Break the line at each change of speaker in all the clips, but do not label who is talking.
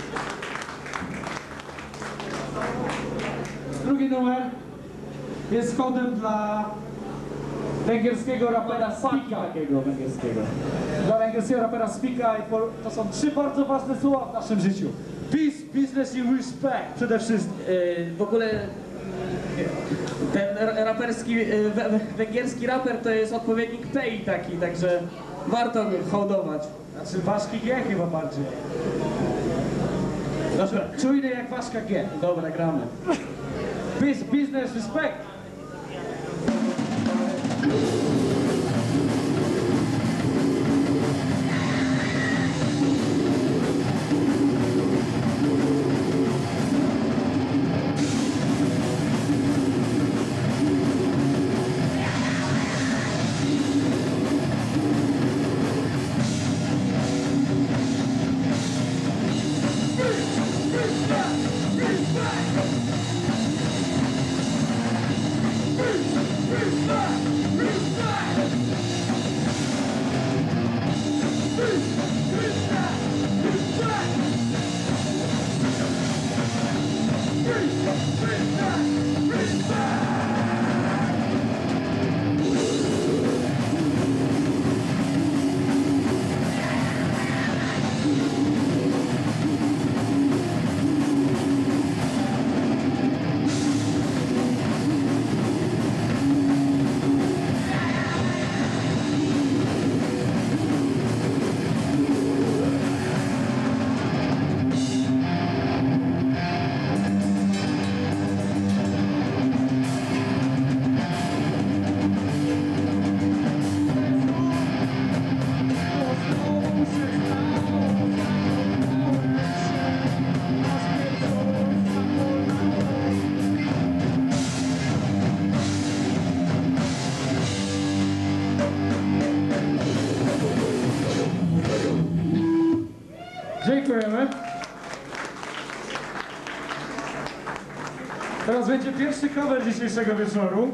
Drugi numer jest kodem dla węgierskiego rapera Spika. Dla węgierskiego rapera Spika i to są 3 bardzo ważne słowa w naszym życiu. Peace, business i respect przede wszystkim.
W ogóle ten raperski, węgierski raper to jest odpowiednik Pei taki, także warto go hołdować.
Znaczy Waszki G chyba bardziej. Czujny jak Waszka G.
Dobra, gramy.
Peace, business, respect. Dziękujemy. Teraz będzie pierwszy cover dzisiejszego wieczoru.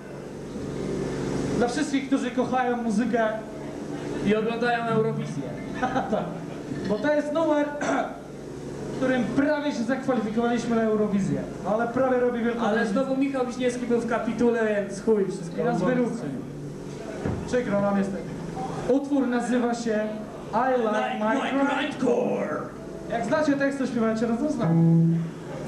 Dla wszystkich, którzy kochają muzykę
I oglądają Eurowizję.
tak. Bo to jest numer, którym prawie się zakwalifikowaliśmy na Eurowizję. Ale prawie robi wielką
Ale
różnicę.
znowu Michał Wiśniewski był w kapitule, więc chuj, wszystko.
I nas wyrzucił. Przykro nam niestety. Utwór nazywa się I Like My Grindcore. Jak znacie tekst, to śpiewajcie razem z nami.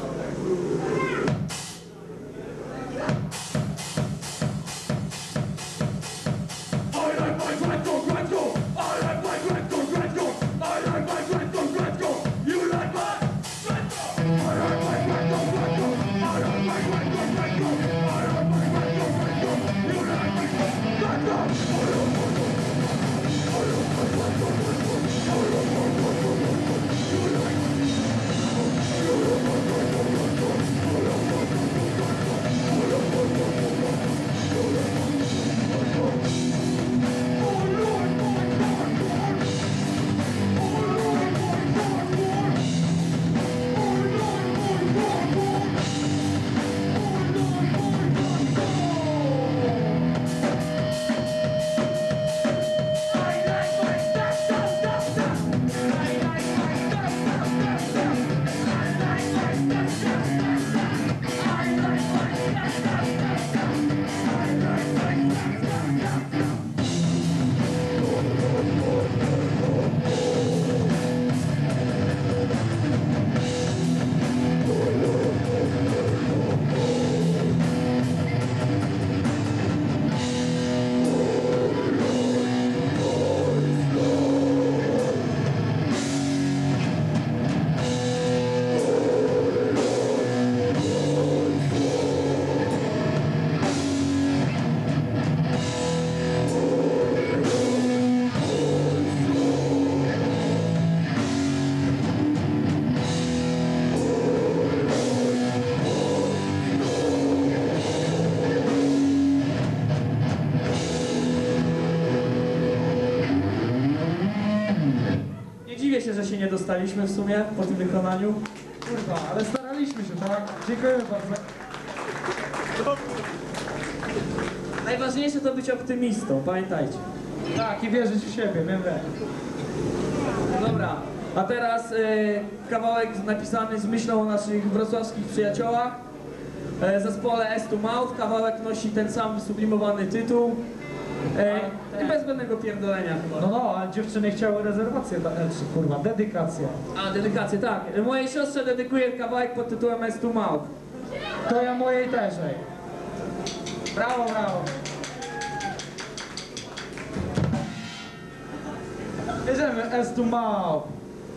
Że się nie dostaliśmy w sumie po tym wykonaniu.
Kurwa, ale staraliśmy się, tak? Dziękuję bardzo.
Najważniejsze to być optymistą, pamiętajcie.
Tak, i wierzyć w siebie, wiem.
Dobra, A teraz kawałek napisany z myślą o naszych wrocławskich przyjaciołach. Zespole S to Mouth. Kawałek nosi ten sam wysublimowany tytuł. I bez zbędnego pierdolenia chyba.
No, a dziewczyny chciały rezerwację, czy kurwa, dedykację.
A, dedykację, tak. Mojej siostrze dedykuję kawałek pod tytułem S to Mouth.
To ja mojej też, ej. Brawo, brawo. Bierzemy S to Mouth.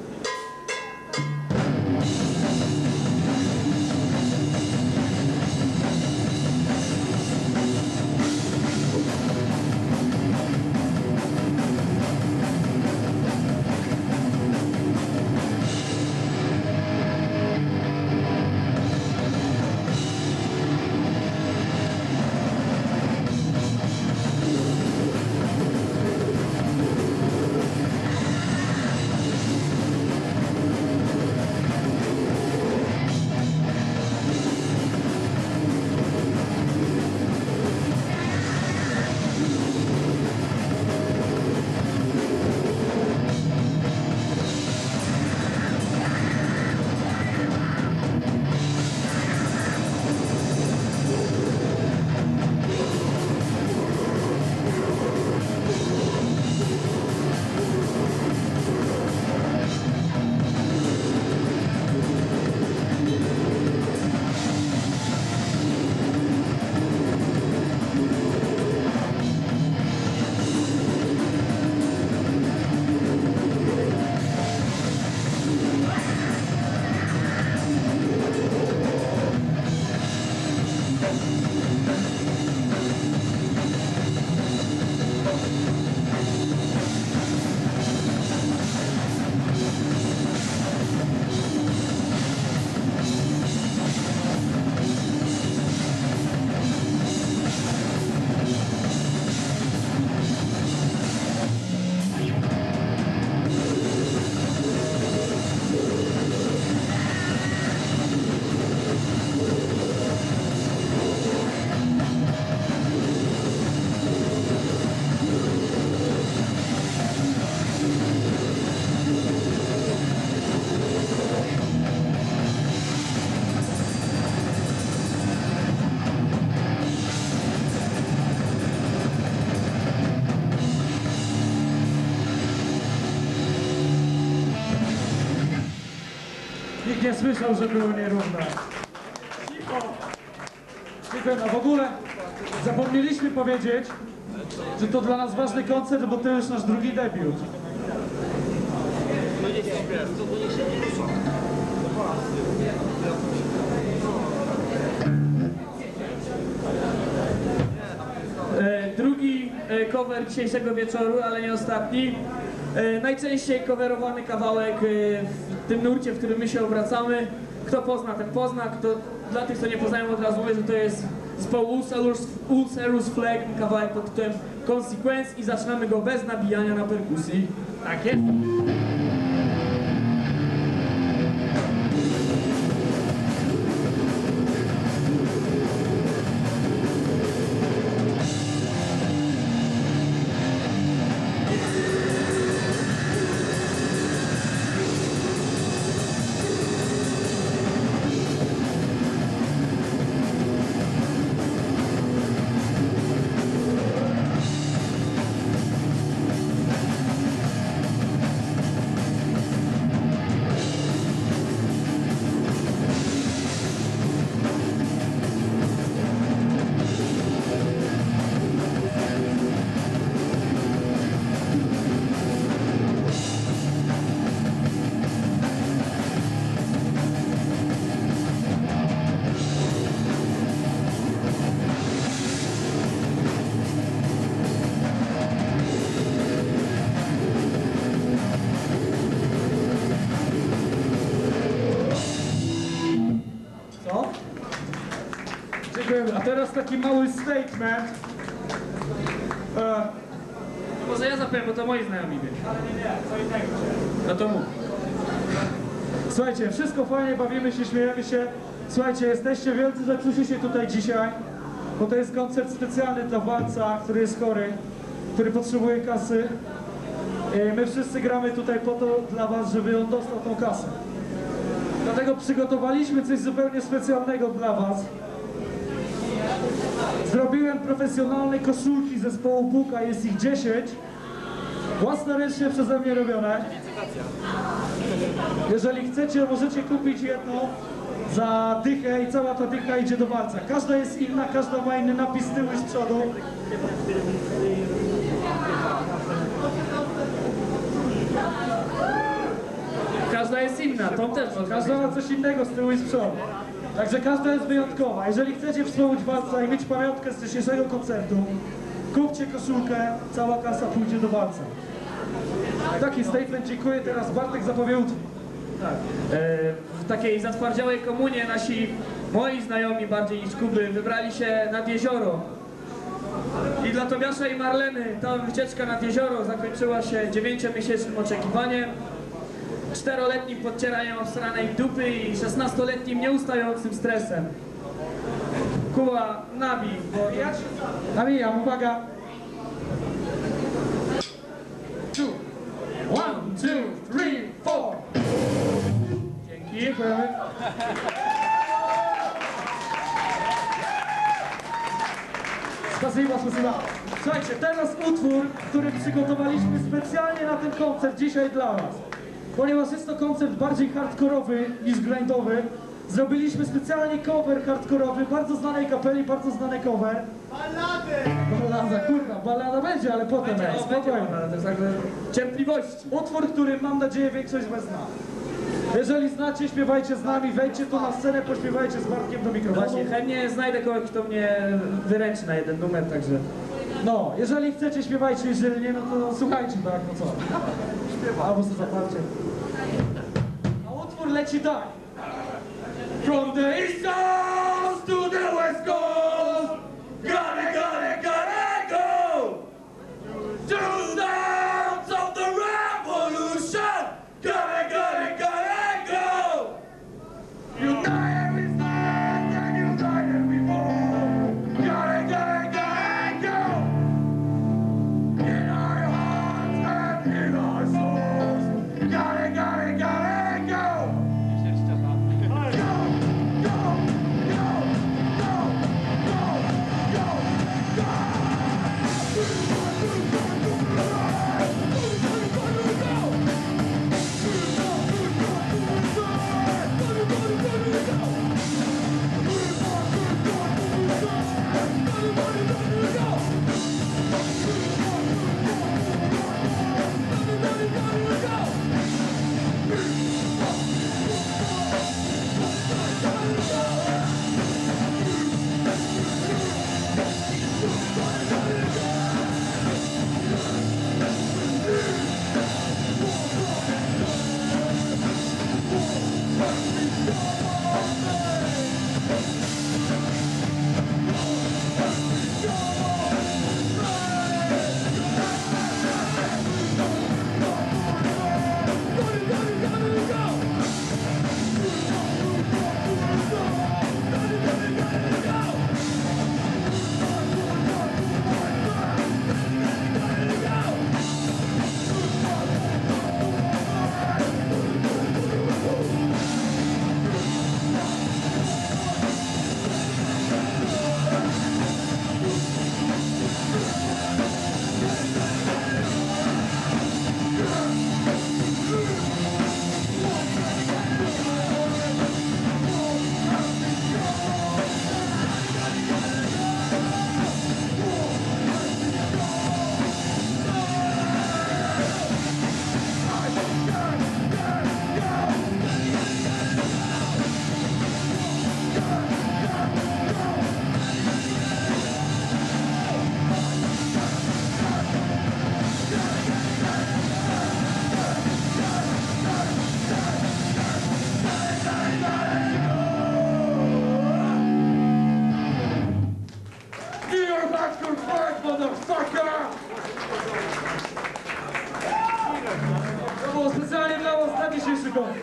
Nikt nie słyszał, że było nierówne. Cicho. No w ogóle zapomnieliśmy powiedzieć, że to dla nas ważny koncert, bo to już nasz drugi debiut.
Drugi cover dzisiejszego wieczoru, ale nie ostatni. Najczęściej coverowany kawałek w tym nurcie, w którym my się obracamy. Kto pozna, ten pozna. Dla tych, co nie poznają, od razu mówię, że to jest zespoł Ulcerus Flag, kawałek pod tytułem Consequence i zaczynamy go bez nabijania na perkusji. Tak jest. A teraz taki mały statement. Może ja zapowiem, bo to moi znajomi byli. Ale nie, co innego. No to mów. Słuchajcie, wszystko fajnie, bawimy się, śmiejemy się. Słuchajcie, jesteście wielcy, że przyszliście tutaj dzisiaj, bo to jest koncert specjalny dla walca, który jest chory, który potrzebuje kasy.
My wszyscy gramy tutaj po to dla was, żeby on dostał tą kasę. Dlatego przygotowaliśmy coś zupełnie specjalnego dla was. Zrobiłem profesjonalne koszulki zespołu Buka, jest ich 10. Własnoręcznie przeze mnie robione. Jeżeli chcecie, możecie kupić jedną za dychę i cała ta dycha idzie do walca. Każda jest inna, każda ma inny napis z tyłu i z przodu.
Każda jest inna, tą też można.
Każda ma coś innego z tyłu i z przodu. Także każda jest wyjątkowa. Jeżeli chcecie wspomóc walca i mieć pamiątkę z dzisiejszego koncertu, kupcie koszulkę, cała kasa pójdzie do walca. Taki statement, dziękuję. Teraz Bartek zapowie utwór.
Tak. W takiej zatwardziałej komunie moi znajomi bardziej niż Kuby wybrali się nad jezioro. I dla Tobiasza i Marleny ta wycieczka nad jezioro zakończyła się 9-miesięcznym oczekiwaniem, 4-letnim podcieraniem obsranej dupy i 16-letnim nieustającym stresem. Kuba, nabij, bo...
Nawijam, uwaga. 1, 2, 3, 4.
Dzięki.
Dziękujemy. Spasiba. Słuchajcie, teraz utwór, który przygotowaliśmy specjalnie na ten koncert dzisiaj dla was. Ponieważ jest to koncert bardziej hardkorowy niż grindowy, zrobiliśmy specjalnie cover hardkorowy, bardzo znanej kapeli, bardzo znany cover. Ballada, kurwa, ballada będzie, ale potem jest, spokojnie.
Także cierpliwości.
Utwór, który mam nadzieję większość z was zna. Jeżeli znacie, śpiewajcie z nami, wejdźcie tu na scenę, pośpiewajcie z Bartkiem do mikrofonu.
Właśnie, chętnie znajdę kogoś, kto mnie wyręczy na jeden numer, także...
No, jeżeli chcecie, śpiewajcie, jeżeli nie, no to słuchajcie, tak, no co? Albo sobie zaparcie. A utwór leci tak. From the east coast to the west coast, gotta go! To the sounds of the revolution, gotta go! United we stand and united we fall, gotta go! In our hearts and in our souls, gotta go! To było specjalnie dla was na dzisiejszy koncert.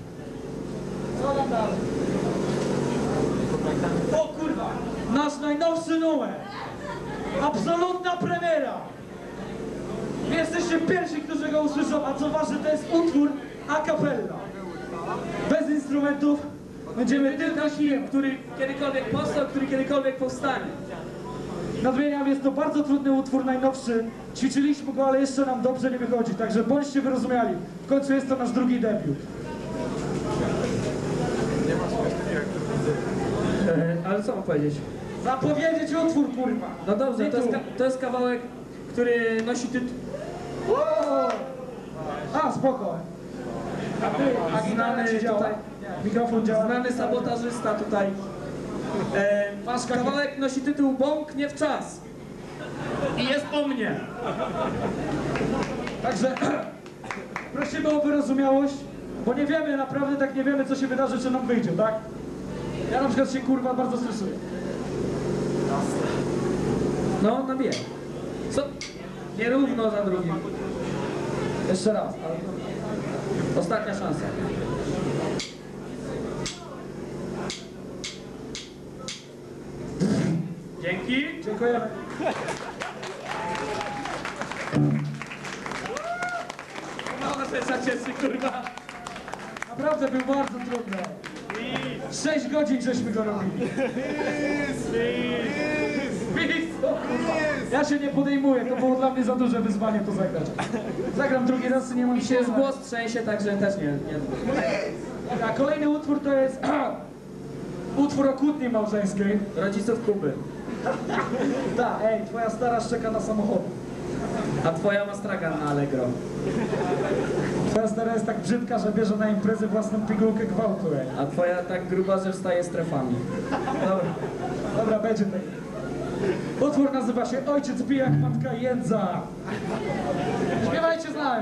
Co tam dalej? O kurwa! Nasz najnowszy najnowszy numer. Absolutna premiera. Wy jesteście pierwsi, którzy go usłyszą, a co ważne, to jest utwór a cappella. Bez instrumentów. Będziemy tylko śpiewać.
Który kiedykolwiek powstał, który kiedykolwiek powstanie.
Nadmieniam, jest to bardzo trudny utwór, najnowszy. Ćwiczyliśmy go, ale jeszcze nam dobrze nie wychodzi, także bądźcie wyrozumiali. W końcu jest to nasz drugi debiut.
Ale co mam powiedzieć?
Zapowiedzieć utwór, kurwa.
No dobrze,
Tytuł.
to jest kawałek, który nosi tytuł.
O! A, spoko. A gitara
Znany
ci działa?
tutaj,
Mikrofon działa?
znany sabotażysta tutaj. Kawałek nosi tytuł Bąk nie w czas. I jest o mnie.
Także prosimy o wyrozumiałość, bo nie wiemy, naprawdę tak nie wiemy, co się wydarzy, czy nam wyjdzie, tak? Ja na przykład się, kurwa, bardzo stresuję.
No, nabiję. Co? Nierówno za drugim.
Jeszcze raz, ale...
Ostatnia szansa. Dzięki.
Dziękujemy.
No, serca cieszy, kurwa.
Naprawdę był bardzo trudny. 6 godzin żeśmy go robili. Ja się nie podejmuję, to było dla mnie za duże wyzwanie to zagrać. Zagram drugi raz i nie mam
Mi się głos trzęsie, także też nie.
A kolejny utwór to jest utwór o kłótni małżeńskiej.
Rodziców Kuby.
Tak, ej, twoja stara szczeka na samochód.
A twoja ma stragan na Allegro.
Twoja stara jest tak brzydka, że bierze na imprezy własną pigułkę gwałtu, ej.
A twoja tak gruba, że wstaje strefami.
Dobra, będzie tak. Utwór nazywa się Ojciec pijak, matka jedza. Śpiewajcie z nami.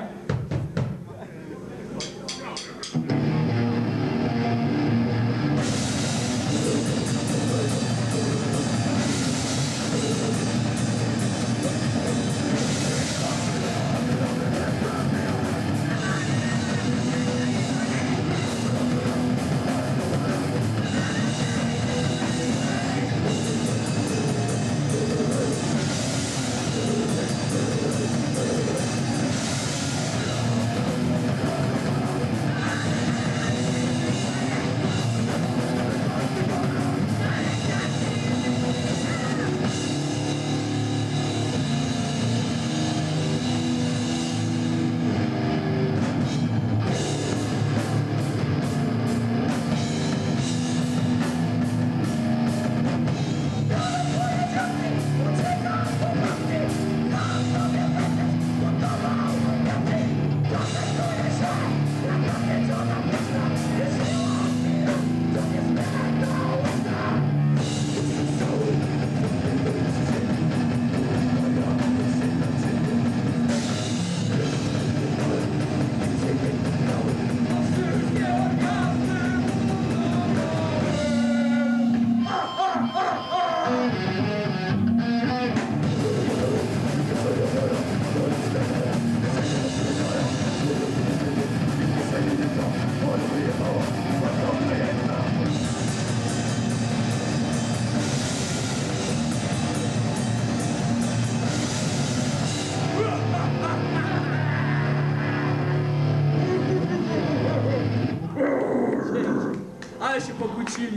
Ale się pokłócili.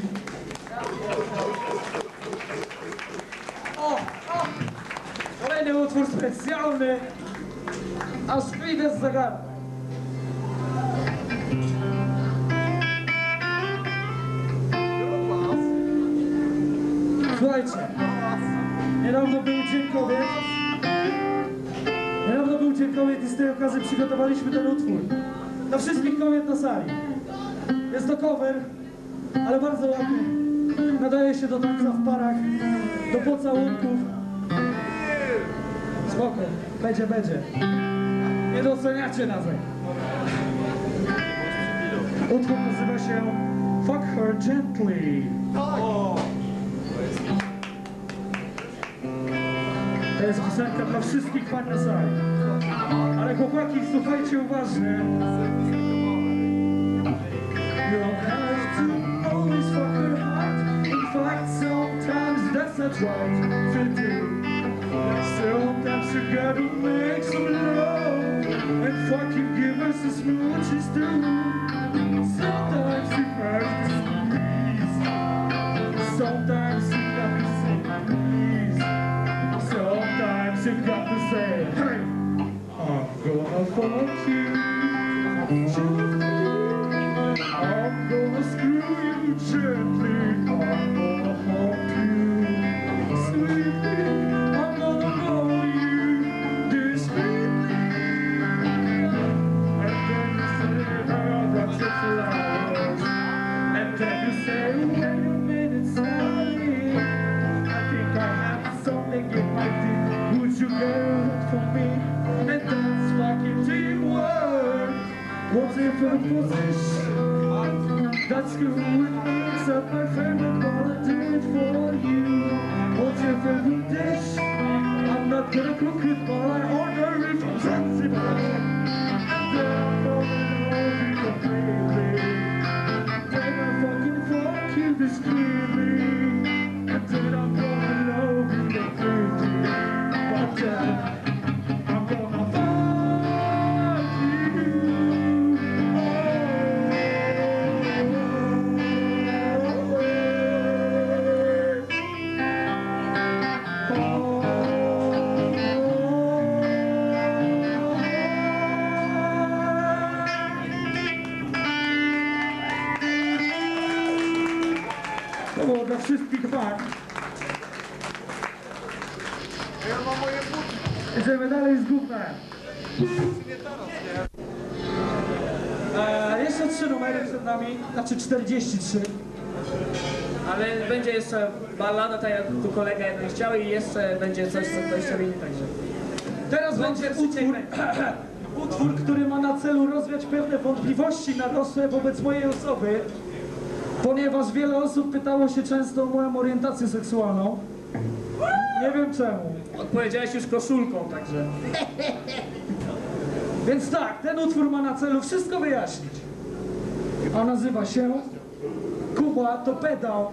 O! Kolejny utwór specjalny. Aż wyjdę z zegara. Słuchajcie, niedawno był Dzień Kobiet. Niedawno był Dzień Kobiet i z tej okazji przygotowaliśmy ten utwór. Dla wszystkich kobiet na sali. Jest to cover, ale bardzo ładny. Nadaje się do tańca w parach, do pocałunków. Spoko, będzie. Nie doceniacie nas. Utwór nazywa się Fuck Her Gently. To jest piosenka dla wszystkich pań na sali. Ale chłopaki, słuchajcie uważnie. You don't have to always fuck her heart. In fact, sometimes that's that's right to do. Sometimes you gotta make some love and fucking give us the smooches too. Sometimes you have to squeeze. Sometimes you got to say please. Sometimes you got to say, hey, I'm gonna fuck you gently. I'm gonna screw you gently. I'm gonna haunt you sweetly. I'm gonna roll you discreetly. And then you say, oh, that's your flowers. And then you say, wait a minute, sorry, I think I have something in my teeth. Would you get it for me? And that's fucking teamwork. What's your favorite position? That's good with me, except my favorite, but I do it for you. What's your favorite dish? I'm not gonna cook it, but I order it from Zanzibar. And then I'm gonna know you completely. Then I fucking fuck you discreetly. And then I'm gonna know you completely. But then I'm gonna fuck you. To było dla wszystkich wag. Idziemy dalej z gównem. Jeszcze 3 numery przed nami, znaczy 43.
Ale będzie jeszcze ballada, tak jak tu kolega jeden chciał i jeszcze będzie coś, co ktoś chciał inni także.
Teraz będzie utwór, który ma na celu rozwiać pewne wątpliwości narosłe wobec mojej osoby, ponieważ wiele osób pytało się często o moją orientację seksualną. Nie wiem czemu.
Odpowiedziałeś już koszulką, także.
Więc tak, ten utwór ma na celu wszystko wyjaśnić. A nazywa się Kuba to pedał.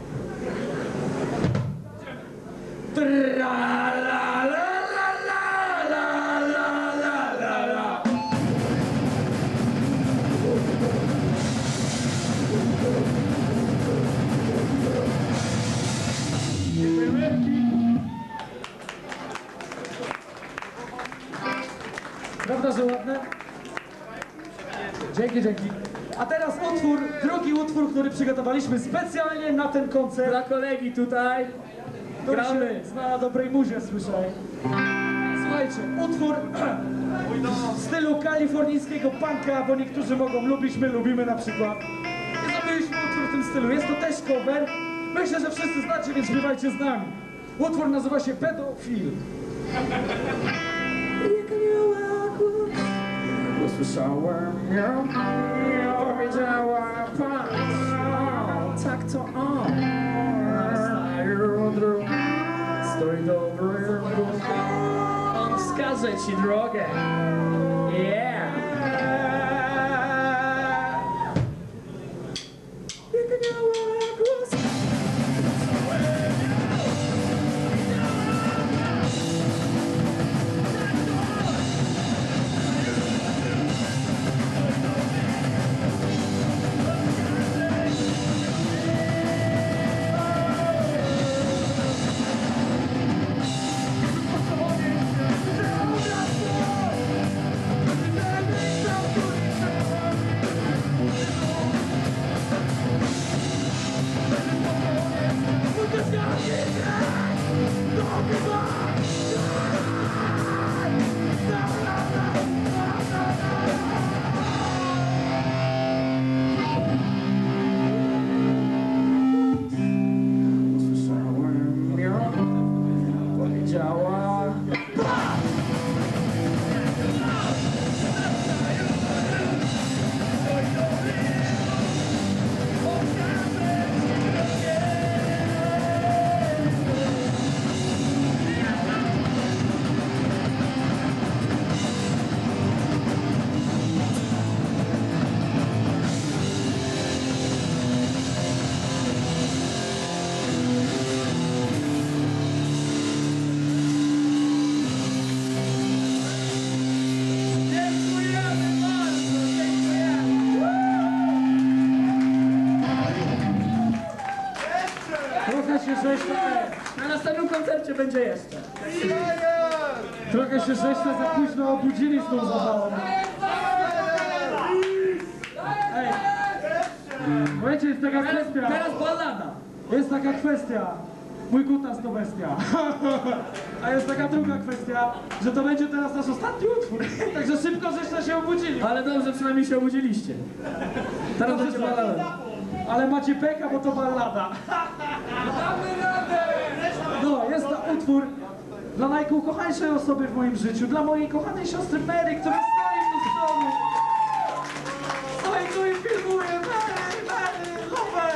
Tra la la la la la la la la. Prawda, że ładne? Dzięki, dzięki. A teraz utwór, drugi utwór, który przygotowaliśmy specjalnie na ten koncert.
Dla kolegi tutaj
Który
gramy.
się zna na dobrej muzie, słyszę. Słuchajcie, utwór w stylu kalifornijskiego punka, bo niektórzy mogą lubić, my lubimy na przykład. I zrobiliśmy utwór w tym stylu. Jest to też cover. Myślę, że wszyscy znacie, więc śpiewajcie z nami. Utwór nazywa się Pedofil. Usłyszałem ją, powiedziała pan, tak to on. Stoi dobry,
On wskaże ci drogę. Yeah!
Thank you.
koncercie będzie jeszcze.
Trochę się żeście za późno obudzili z tą zabawą. Ej, słuchajcie, jest taka kwestia.
Teraz ballada.
Jest taka kwestia. Mój kutas to bestia. A jest taka druga kwestia, że to będzie teraz nasz ostatni utwór. Także szybko żeście się obudzili.
Ale dobrze, przynajmniej się obudziliście. Teraz będzie ballada.
Ale macie pecha, bo to ballada. No, jest to utwór dla najukochańszej osoby w moim życiu, dla mojej kochanej siostry Mary, która stoi tu z domu. Stoi tu i filmuje. Mary, love.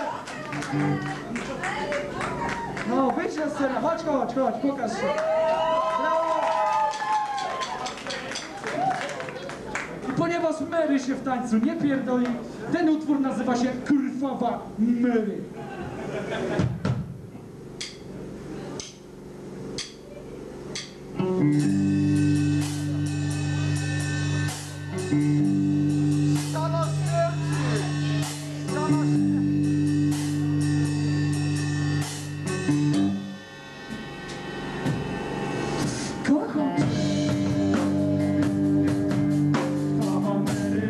No, wyjdź na scenę, chodź, pokaż się. Brawo. I ponieważ Mary się w tańcu nie pierdoli, ten utwór nazywa się Krwawa Mary. Kocham cię. Krwawa Mary.